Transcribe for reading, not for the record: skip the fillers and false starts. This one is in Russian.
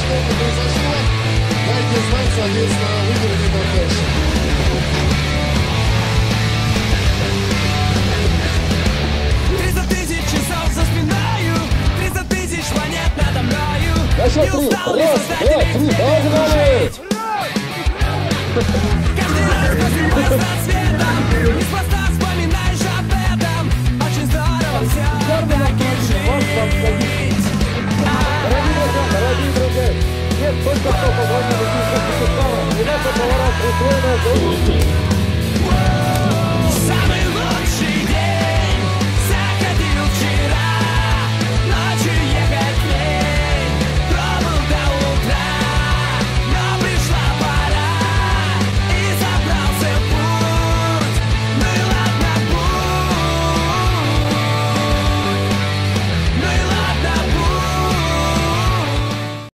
что-то произошло, дайте знать, соответственно, выберем и дальше. 300 тысяч часов за спиною, 300 тысяч планет надо мною. На счет три. Раз, два, три, погнали! Каждый раз просыпаясь рассветом, неспроста вспоминаешь об этом. Очень здорово все-таки жить. Дорогие друзья, нет только что позвонили из Киевского, и наша поворот устроена